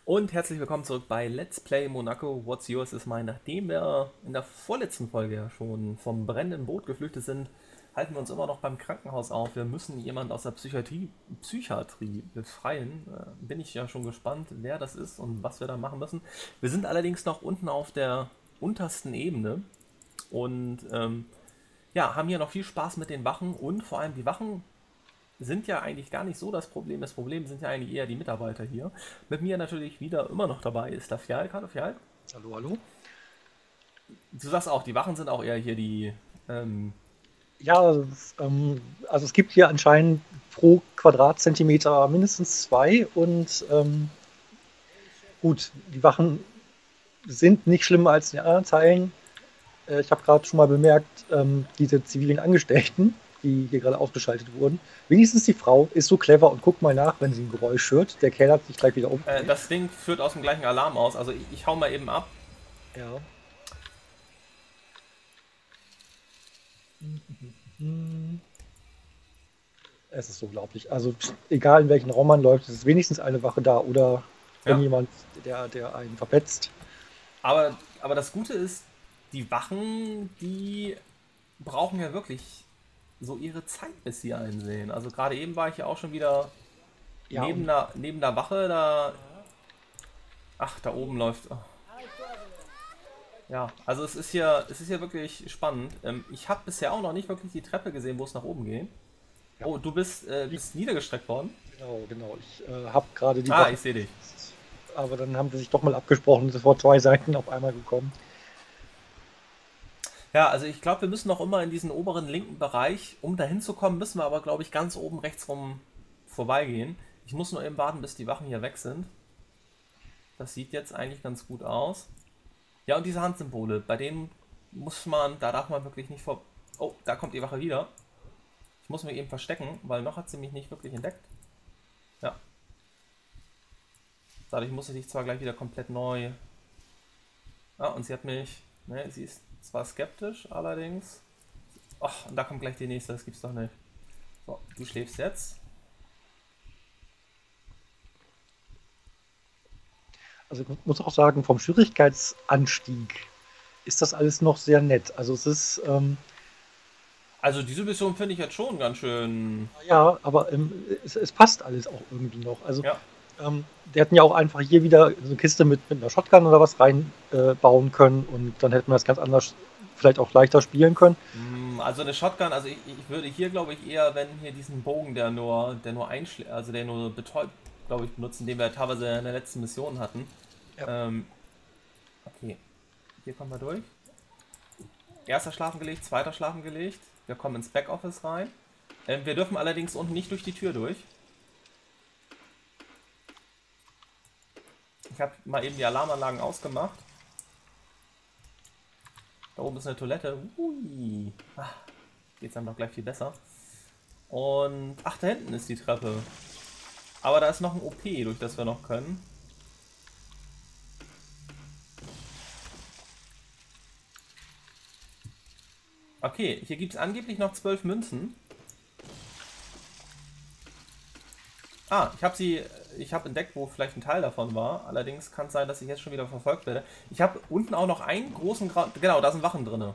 Und herzlich willkommen zurück bei Let's Play Monaco What's Yours is Mine. Nachdem wir in der vorletzten Folge ja schon vom brennenden Boot geflüchtet sind, halten wir uns immer noch beim Krankenhaus auf. Wir müssen jemanden aus der Psychiatrie befreien. Bin ich ja schon gespannt, wer das ist und was wir da machen müssen. Wir sind allerdings noch unten auf der untersten Ebene und ja, haben hier noch viel Spaß mit den Wachen und vor allem die Wachen sind ja eigentlich gar nicht so das Problem. Das Problem sind ja eigentlich eher die Mitarbeiter hier. Mit mir natürlich wieder immer noch dabei ist der Fjall. Hallo Fjall. Hallo, hallo? Du sagst auch, die Wachen sind auch eher hier die. Ja, also es gibt hier anscheinend pro Quadratzentimeter mindestens zwei und gut, die Wachen sind nicht schlimmer als in den anderen Teilen. Ich habe gerade schon mal bemerkt, diese zivilen Angestellten, die hier gerade ausgeschaltet wurden, wenigstens die Frau ist so clever und guckt mal nach, wenn sie ein Geräusch hört. Der Kerl hat sich gleich wieder umgedreht. Das Ding führt aus dem gleichen Alarm aus. Also ich hau mal eben ab. Ja. Hm. Es ist unglaublich. Also egal in welchen Raum man läuft, es ist wenigstens eine Wache da oder wenn Ja. jemand, der einen verpetzt. Aber das Gute ist, die Wachen, die brauchen ja wirklich so ihre Zeit, bis sie einsehen. Also gerade eben war ich ja auch schon wieder Ja, und neben der Wache. Da. Ach, da oben läuft. Oh. Ja, also es ist hier wirklich spannend. Ich habe bisher auch noch nicht wirklich die Treppe gesehen, wo es nach oben geht. ja, Oh, du bist niedergestreckt worden? genau. Ich habe gerade die Ah, Wache, ich sehe dich. aber dann haben sie sich doch mal abgesprochen, es vor zwei Seiten auf einmal gekommen. Ja, also ich glaube, wir müssen noch immer in diesen oberen linken Bereich. Um dahin zu kommen, müssen wir aber, glaube ich, ganz oben rechts rum vorbeigehen. Ich muss nur eben warten, bis die Wachen hier weg sind. Das sieht jetzt eigentlich ganz gut aus. Ja, und diese Handsymbole, bei denen da darf man wirklich nicht vor... Oh, da kommt die Wache wieder. Ich muss mich eben verstecken, weil noch hat sie mich nicht wirklich entdeckt. Ja, dadurch muss ich dich zwar gleich wieder komplett neu... Ah, und sie hat mich... Ne, sie ist zwar skeptisch, allerdings... Ach, und da kommt gleich die nächste, das gibt's doch nicht. So, du schläfst jetzt. Also ich muss auch sagen, vom Schwierigkeitsanstieg ist das alles noch sehr nett. Also es ist, Also diese Mission finde ich jetzt schon ganz schön... ja, aber es passt alles auch irgendwie noch. Also Ja. die hätten ja auch einfach hier wieder so eine Kiste mit einer Shotgun oder was reinbauen bauen können und dann hätten wir das ganz anders, vielleicht auch leichter spielen können. Also eine Shotgun, also ich würde hier glaube ich eher, wenn hier diesen Bogen, der nur einschlägt, also der nur betäubt, glaube ich, benutzen, den wir teilweise in der letzten Mission hatten. Ja. Ähm, okay, hier kommen wir durch. Erster schlafen gelegt, zweiter schlafen gelegt. Wir kommen ins Backoffice rein. Wir dürfen allerdings unten nicht durch die Tür durch. Ich habe mal eben die Alarmanlagen ausgemacht. Da oben ist eine Toilette. Hui. Geht's dann doch gleich viel besser. Und ach, da hinten ist die Treppe. Aber da ist noch ein OP, durch das wir noch können. Okay, hier gibt es angeblich noch 12 Münzen. Ah, ich habe entdeckt, wo vielleicht ein Teil davon war. Allerdings kann es sein, dass ich jetzt schon wieder verfolgt werde. Ich habe unten auch noch einen großen genau, da sind Wachen drin.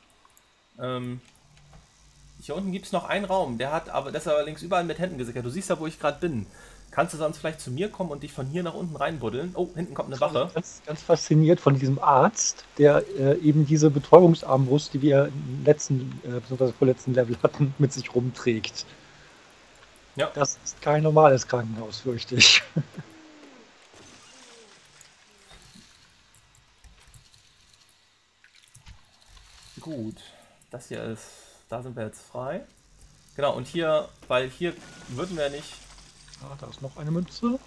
Hier unten gibt es noch einen Raum, das ist allerdings überall mit Händen gesichert. Du siehst ja, wo ich gerade bin. Kannst du sonst vielleicht zu mir kommen und dich von hier nach unten reinbuddeln? Oh, hinten kommt eine Wache. Ganz, ganz fasziniert von diesem Arzt, der eben diese Betäubungsarmbrust, die wir im letzten, bzw. vorletzten Level hatten, mit sich rumträgt. Ja, Das ist kein normales Krankenhaus, fürchte ich. gut. Das hier ist, da sind wir jetzt frei. Genau, und hier, weil hier würden wir nicht... Ah, da ist noch eine Münze.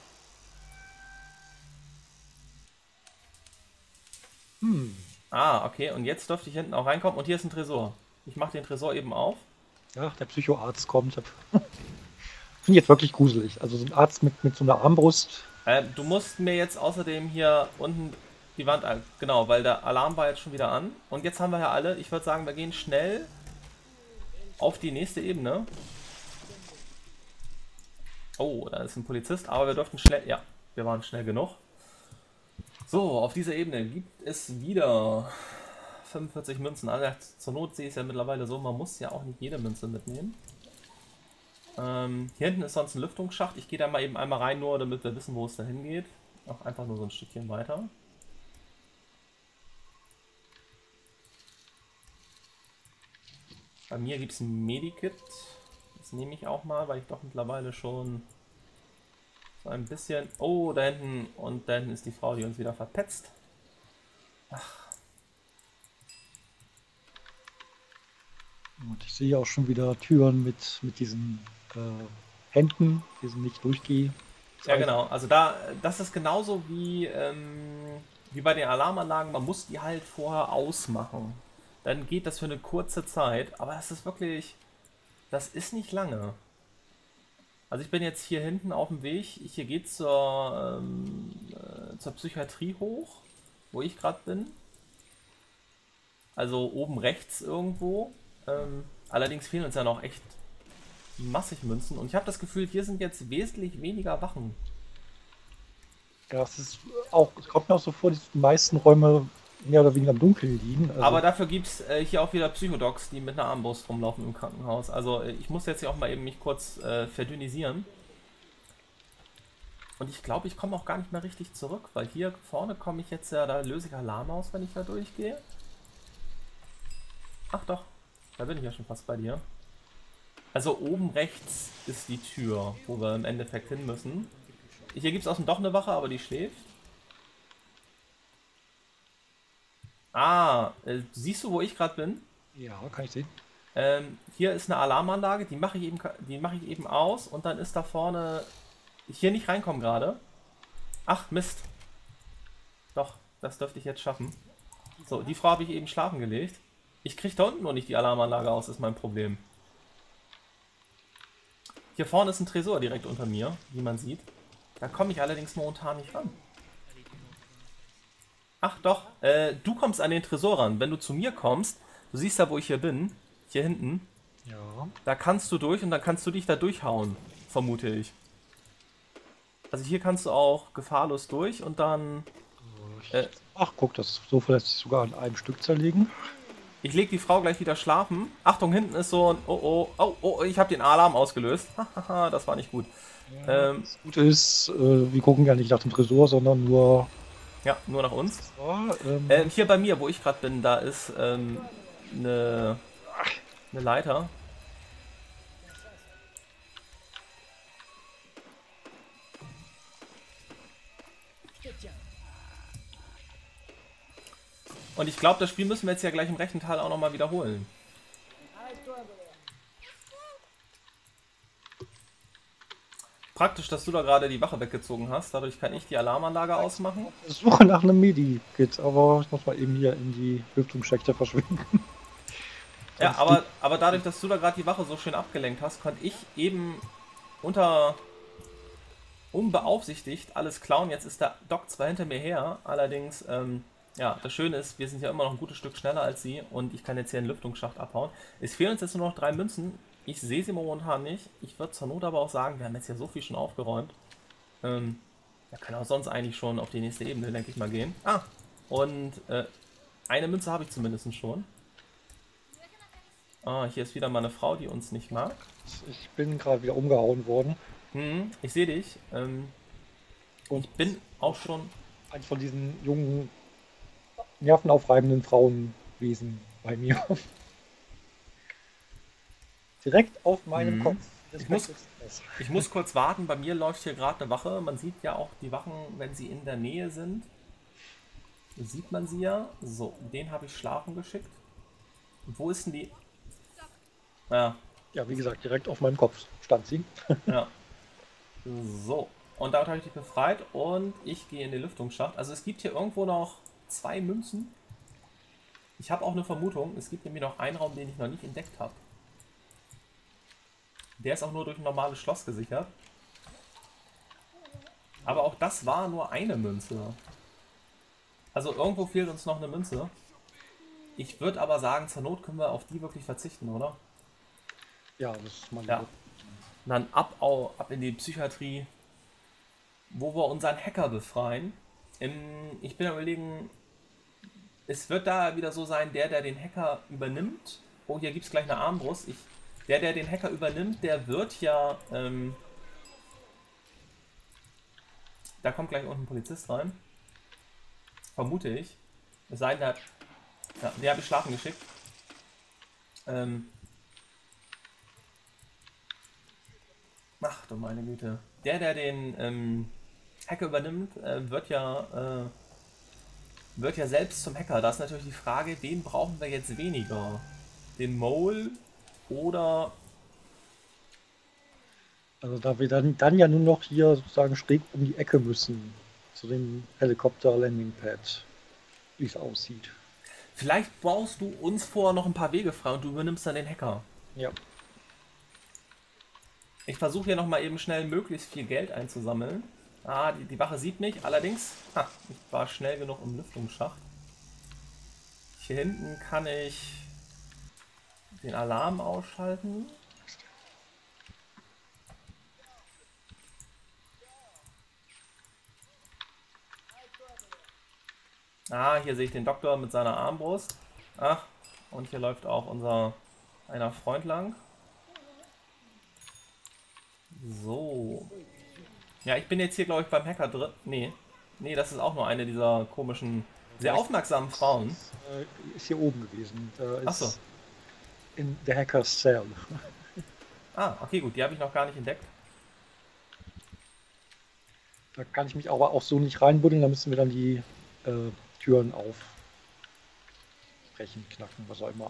Hm. Ah, okay, und jetzt dürfte ich hinten auch reinkommen und hier ist ein Tresor. Ich mache den Tresor eben auf. Ja, der Psychoarzt kommt. Finde ich jetzt wirklich gruselig. Also so ein Arzt mit so einer Armbrust. Du musst mir jetzt außerdem hier unten die Wand an. Genau, weil der Alarm war jetzt schon wieder an. Und jetzt haben wir ja alle. Ich würde sagen, wir gehen schnell auf die nächste Ebene. Oh, da ist ein Polizist, aber wir durften schnell. Ja, wir waren schnell genug. So, auf dieser Ebene gibt es wieder 45 Münzen. Also zur Not sehe ich es ja mittlerweile so, man muss ja auch nicht jede Münze mitnehmen. Hier hinten ist sonst ein Lüftungsschacht. Ich gehe da mal eben einmal rein, nur damit wir wissen, wo es dahin geht. Auch einfach nur so ein Stückchen weiter. Bei mir gibt es ein Medikit. Das nehme ich auch mal, weil ich doch mittlerweile schon so ein bisschen... Oh, da hinten. Und da hinten ist die Frau, die uns wieder verpetzt. Und ich sehe auch schon wieder Türen mit diesen Händen, diesen nicht durchgeh. Ja, genau. Also das ist genauso wie bei den Alarmanlagen. Man muss die halt vorher ausmachen. Dann geht das für eine kurze Zeit. Aber das ist wirklich... Das ist nicht lange. Also ich bin jetzt hier hinten auf dem Weg. Hier geht es zur Psychiatrie hoch, wo ich gerade bin. Also oben rechts irgendwo. Allerdings fehlen uns ja noch echt massig Münzen. Und ich habe das Gefühl, hier sind jetzt wesentlich weniger Wachen. Ja, es kommt mir auch so vor, dass die meisten Räume mehr oder weniger im Dunkeln liegen. Also, Aber dafür gibt es hier auch wieder Psychodocs, die mit einer Armbrust rumlaufen im Krankenhaus. Also ich muss jetzt hier auch mal eben mich kurz verdünnisieren. Und ich glaube, ich komme auch gar nicht mehr richtig zurück, weil hier vorne komme ich jetzt ja, da löse ich Alarm aus, wenn ich da durchgehe. Ach doch, da bin ich ja schon fast bei dir. Also oben rechts ist die Tür, wo wir im Endeffekt hin müssen. Hier gibt es außen doch eine Wache, aber die schläft. Ah, siehst du, wo ich gerade bin? ja, kann ich sehen. Hier ist eine Alarmanlage, die mache ich eben aus und dann ist da vorne... Hier nicht reinkommen gerade. Ach, Mist. Doch, das dürfte ich jetzt schaffen. So, die Frau habe ich eben schlafen gelegt. Ich kriege da unten noch nicht die Alarmanlage aus, ist mein Problem. Hier vorne ist ein Tresor direkt unter mir, wie man sieht. Da komme ich allerdings momentan nicht ran. Ach doch, du kommst an den Tresor ran. Wenn du zu mir kommst, du siehst ja, wo ich hier bin. Hier hinten. Ja. Da kannst du durch und dann kannst du dich da durchhauen, vermute ich. Also hier kannst du auch gefahrlos durch und dann... Ach, guck, das Sofa lässt sich sogar an einem Stück zerlegen. Ich leg die Frau gleich wieder schlafen. Achtung, hinten ist so ein... Oh, ich habe den Alarm ausgelöst. Hahaha, das war nicht gut. Das Gute ist, wir gucken ja nicht nach dem Tresor, sondern nur... Ja, nur nach uns. So, Hier bei mir, wo ich gerade bin, da ist eine Leiter. Und ich glaube, das Spiel müssen wir jetzt ja gleich im rechten Teil auch nochmal wiederholen. Praktisch, dass du da gerade die Wache weggezogen hast. Dadurch kann ich die Alarmanlage ausmachen. ich suche nach einem Medikit, aber ich muss mal eben hier in die Lüftungsschächte verschwinden. Ja, aber dadurch, dass du da gerade die Wache so schön abgelenkt hast, konnte ich eben unbeaufsichtigt alles klauen. Jetzt ist der Doc zwar hinter mir her, allerdings, ja, das Schöne ist, wir sind ja immer noch ein gutes Stück schneller als sie und ich kann jetzt hier einen Lüftungsschacht abhauen. Es fehlen uns jetzt nur noch 3 Münzen. Ich sehe sie momentan nicht. Ich würde zur Not aber auch sagen, wir haben jetzt ja so viel schon aufgeräumt. Wir können auch sonst eigentlich schon auf die nächste Ebene, denke ich mal, gehen. Ah, und eine Münze habe ich zumindest schon. Ah, hier ist wieder mal eine Frau, die uns nicht mag. Ich bin gerade wieder umgehauen worden. Ich sehe dich. Und Ich bin auch schon... eins von diesen jungen, nervenaufreibenden Frauenwesen bei mir. Direkt auf meinem Kopf. Ich muss kurz warten, bei mir läuft hier gerade eine Wache. Man sieht ja auch die Wachen, wenn sie in der Nähe sind. Sieht man sie ja. So, den habe ich schlafen geschickt. Wo ist denn die? Ja, Ja, wie gesagt, direkt auf meinem Kopf stand sie. ja. So, und damit habe ich dich befreit und ich gehe in den Lüftungsschacht. Also es gibt hier irgendwo noch 2 Münzen. Ich habe auch eine Vermutung, es gibt nämlich noch einen Raum, den ich noch nicht entdeckt habe. Der ist auch nur durch ein normales Schloss gesichert. Aber auch das war nur eine Münze. Also irgendwo fehlt uns noch eine Münze. Ich würde aber sagen, zur Not können wir auf die wirklich verzichten, oder? Ja, das ist mal Ja. Und dann ab in die Psychiatrie, wo wir unseren Hacker befreien. Ich bin am Überlegen, es wird da wieder so sein, der den Hacker übernimmt. Oh, hier gibt es gleich eine Armbrust. Der den Hacker übernimmt, der wird ja. Da kommt gleich unten ein Polizist rein. Vermute ich. Es sei denn, der hat. Ja, der habe ich schlafen geschickt. Ach du meine Güte. Der den Hacker übernimmt, wird ja selbst zum Hacker. Da ist natürlich die Frage, wen brauchen wir jetzt weniger? Den Mole oder... Also da wir dann ja nur noch hier sozusagen schräg um die Ecke müssen, zu dem Helikopter-Landing-Pad, wie es aussieht. Vielleicht baust du uns vorher noch ein paar Wege frei und du übernimmst dann den Hacker. Ja. Ich versuche hier nochmal eben schnell möglichst viel Geld einzusammeln. Ah, die Wache sieht mich. Allerdings, ich war schnell genug im Lüftungsschacht. Hier hinten kann ich den Alarm ausschalten. Ah, hier sehe ich den Doktor mit seiner Armbrust. Ach, und hier läuft auch einer Freund lang. So. Ja, ich bin jetzt hier, glaube ich, beim Hacker drin. Nee, das ist auch nur eine dieser komischen, sehr aufmerksamen Frauen. Ist hier oben gewesen. Da ist Achso. in der Hackers Cell. Ah, okay, gut, die habe ich noch gar nicht entdeckt. Da kann ich mich aber auch so nicht reinbuddeln, da müssen wir dann die Türen aufbrechen, knacken, was auch immer.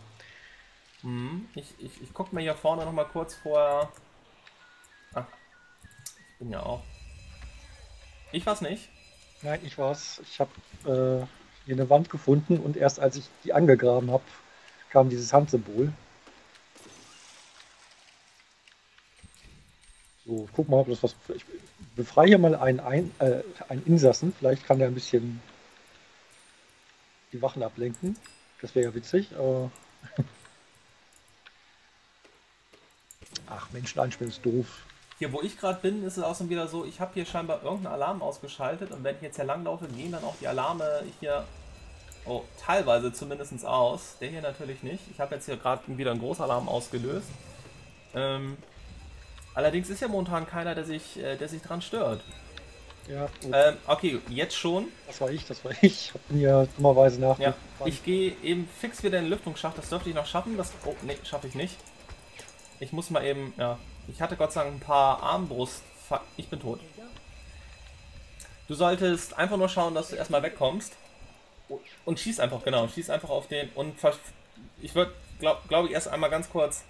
Ich gucke mir hier vorne noch mal kurz vorher. Ah, ich bin ja auch. Ich war's nicht. Nein, ich war's. Ich habe hier eine Wand gefunden und erst als ich die angegraben habe, kam dieses Handsymbol. So, guck mal, ob das was. Ich befreie hier mal einen Insassen. Vielleicht kann der ein bisschen die Wachen ablenken. Das wäre ja witzig, aber. Ach, Menschen einsperren ist doof. Hier, wo ich gerade bin, ist es auch schon wieder so, ich habe hier scheinbar irgendeinen Alarm ausgeschaltet und wenn ich jetzt hier langlaufe, gehen dann auch die Alarme hier, oh, teilweise zumindest aus. Der hier natürlich nicht. Ich habe jetzt hier gerade wieder einen Großalarm ausgelöst. Allerdings ist ja momentan keiner, der sich dran stört. Ja, Okay, jetzt schon. das war ich. Ich bin ja dummerweise Ja, nachgefahren. ich gehe eben fix wieder in den Lüftungsschacht. Das dürfte ich noch schaffen. Oh, nee, schaffe ich nicht. Ich muss mal eben, ja. Ich hatte Gott sei Dank ein paar Armbrust. Ich bin tot. Du solltest einfach nur schauen, dass du erstmal wegkommst. Und schieß einfach, genau. Schieß einfach auf den. Und ich würde, glaube ich, erst einmal ganz kurz.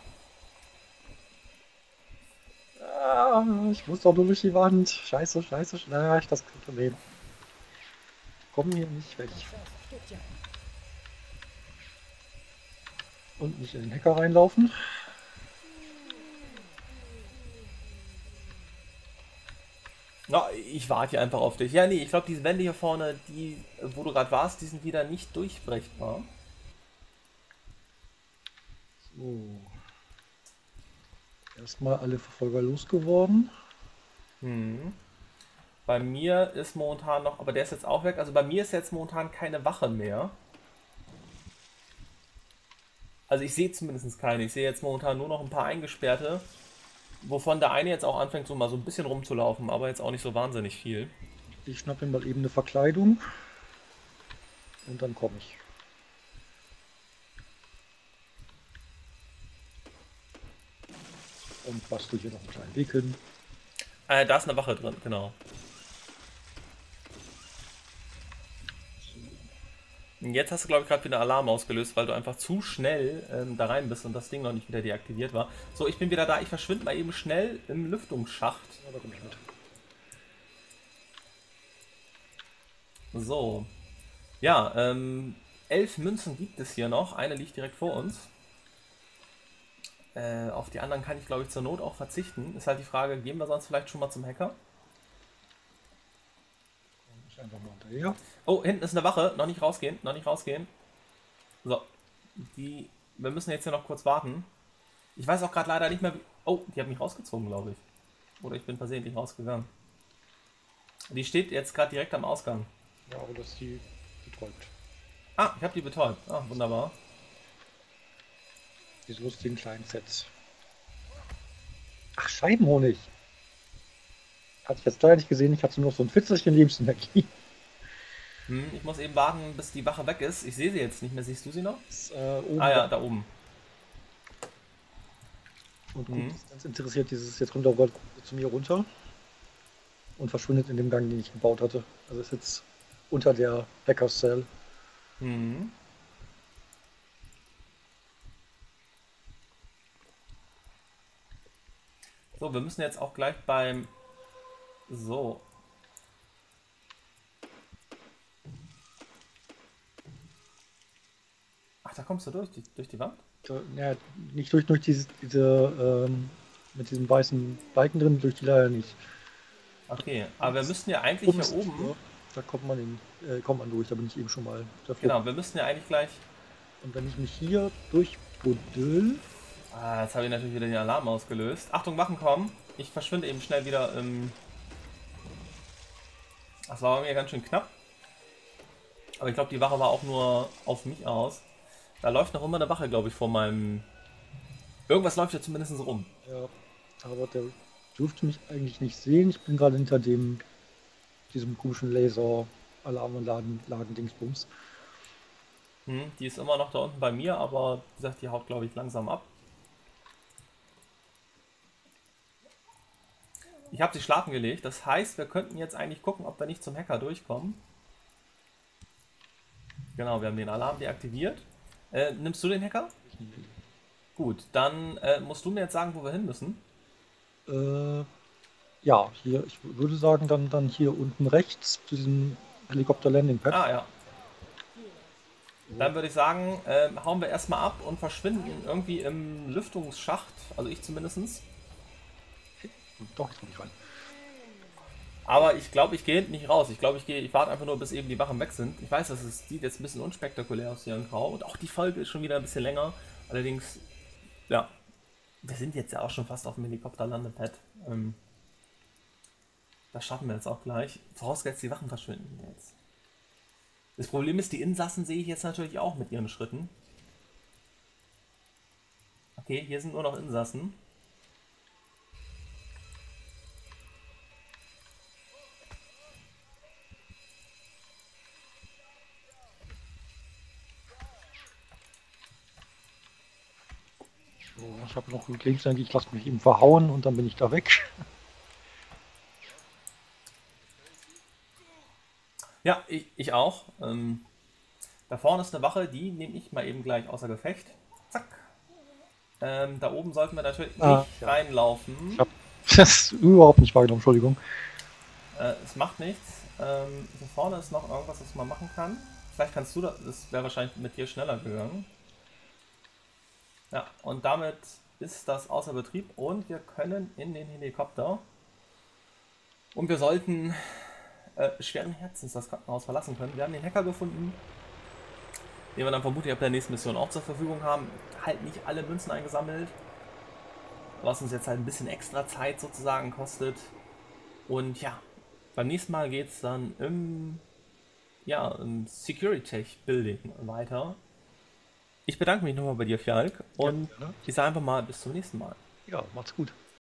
Ah, ich muss doch nur durch die Wand. Scheiße. Na, das Problem. Komm hier nicht weg. Und nicht in den Hacker reinlaufen. Na, ich warte hier einfach auf dich. Ja, nee, ich glaube, diese Wände hier vorne, die, wo du gerade warst, die sind wieder nicht durchbrechbar. So. Erstmal alle Verfolger losgeworden. Bei mir ist momentan noch, aber der ist jetzt auch weg. Also bei mir ist jetzt momentan keine Wache mehr. Also ich sehe zumindest keine. Ich sehe jetzt momentan nur noch ein paar Eingesperrte. Wovon der eine jetzt auch anfängt, so mal so ein bisschen rumzulaufen, aber jetzt auch nicht so wahnsinnig viel. Ich schnappe mir mal eben eine Verkleidung. Und dann komme ich. Und bastel hier noch einen kleinen Weg hin. Da ist eine Wache drin, genau. Und jetzt hast du, glaube ich, gerade wieder Alarm ausgelöst, weil du einfach zu schnell da rein bist und das Ding noch nicht wieder deaktiviert war. So, ich bin wieder da. Ich verschwinde mal eben schnell im Lüftungsschacht. Ja, da komme ich mit. So. Ja, 11 Münzen gibt es hier noch. Eine liegt direkt vor uns. Auf die anderen kann ich, glaube ich, zur Not auch verzichten. Ist halt die Frage, gehen wir sonst vielleicht schon mal zum Hacker? Ich einfach mal hinterher. Oh, hinten ist eine Wache. Noch nicht rausgehen. So. Wir müssen jetzt hier noch kurz warten. Ich weiß auch gerade leider nicht mehr, wie... Oh, die hat mich rausgezogen, glaube ich. Oder ich bin versehentlich rausgegangen. Die steht jetzt gerade direkt am Ausgang. Ja, aber das ist die betäubt. Ah, ich habe die betäubt. Ah, wunderbar. Diese lustigen kleinen Sets. Ach, Scheibenhonig. Hatte ich jetzt leider nicht gesehen. Ich hatte nur so ein Fitzelchen Lebensenergie. Ich muss eben warten, bis die Wache weg ist. Ich sehe sie jetzt nicht mehr. Siehst du sie noch? Ist, oben Ah ja, da oben. und guckt ganz interessiert dieses jetzt runter zu mir runter und verschwindet in dem Gang, den ich gebaut hatte. Also ist jetzt unter der Hackers Cell. Mhm. So, wir müssen jetzt auch gleich beim... So. Ach, da kommst du durch die Wand? Ja, nicht durch diese mit diesem weißen Balken drin, durch die leider nicht. Okay, aber wir müssten ja eigentlich hier ist die oben... Tür. Da kommt man durch, da bin ich eben schon mal davor. Genau, wir müssten ja eigentlich gleich... Und wenn ich mich hier durchbuddel. Ah, jetzt habe ich natürlich wieder den Alarm ausgelöst. Achtung, Wachen kommen. Ich verschwinde eben schnell wieder im... Das war bei mir ganz schön knapp. Aber ich glaube, die Wache war auch nur auf mich aus. Da läuft noch immer eine Wache, glaube ich, vor meinem... Irgendwas läuft ja zumindest rum. Ja, aber der dürfte mich eigentlich nicht sehen. Ich bin gerade hinter diesem komischen Laser-Alarmanlagen-Dingsbums. Die ist immer noch da unten bei mir, aber wie gesagt, die haut, glaube ich, langsam ab. Ich habe sie schlafen gelegt. Das heißt, wir könnten jetzt eigentlich gucken, ob wir nicht zum Hacker durchkommen. Genau, wir haben den Alarm deaktiviert. Nimmst du den Hacker? Gut, dann musst du mir jetzt sagen, wo wir hin müssen. Ja, hier, ich würde sagen, dann hier unten rechts zu diesem Helikopter-Landing-Pad. Ah ja. Dann würde ich sagen, hauen wir erstmal ab und verschwinden irgendwie im Lüftungsschacht. Also ich zumindest. Doch, jetzt komme ich rein. Aber ich glaube, ich gehe hinten nicht raus. Ich glaube, ich warte einfach nur, bis eben die Wachen weg sind. Ich weiß, sieht jetzt ein bisschen unspektakulär aus hier in Grau. Und auch die Folge ist schon wieder ein bisschen länger. Allerdings, ja, wir sind jetzt ja auch schon fast auf dem Helikopterlandepad. Das schaffen wir jetzt auch gleich. Vorausgesetzt, die Wachen verschwinden jetzt. Das Problem ist, die Insassen sehe ich jetzt natürlich auch mit ihren Schritten. Okay, hier sind nur noch Insassen. So, ich habe noch Lebensenergie, ich lasse mich eben verhauen und dann bin ich da weg. Ja, ich auch. Da vorne ist eine Wache, die nehme ich mal eben gleich außer Gefecht. Zack. Da oben sollten wir natürlich nicht reinlaufen. Ich habe das überhaupt nicht wahrgenommen, Entschuldigung. Es macht nichts. Hier vorne ist noch irgendwas, was man machen kann. Vielleicht kannst du das wäre wahrscheinlich mit dir schneller gegangen. Ja, und damit ist das außer Betrieb und wir können in den Helikopter. Und wir sollten schweren Herzens das Krankenhaus verlassen können. Wir haben den Hacker gefunden, den wir dann vermutlich ab der nächsten Mission auch zur Verfügung haben. Halt nicht alle Münzen eingesammelt, was uns jetzt halt ein bisschen extra Zeit sozusagen kostet. Und ja, beim nächsten Mal geht es dann im Security Building weiter. Ich bedanke mich nochmal bei dir, Fjalk, und ich sage einfach mal bis zum nächsten Mal. Ja, macht's gut.